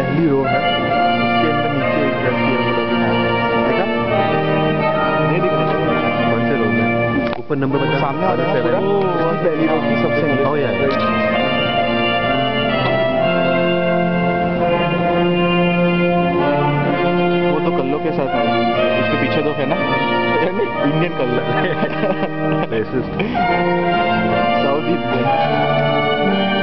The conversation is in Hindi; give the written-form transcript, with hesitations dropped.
पहली रो है उसके अंदर नीचे एक लड़की है, वो लगी है, देखा? नहीं दिख रहा? कौन से रो में? ऊपर नंबर बता, सामने आ रहा है पूरा, उसकी पहली रो की सबसे नीचे। ओ यार वो तो कल्लो के साथ है, उसके पीछे तो है ना इंडियन कल्लो रेसिस्ट साउथ इंडियन।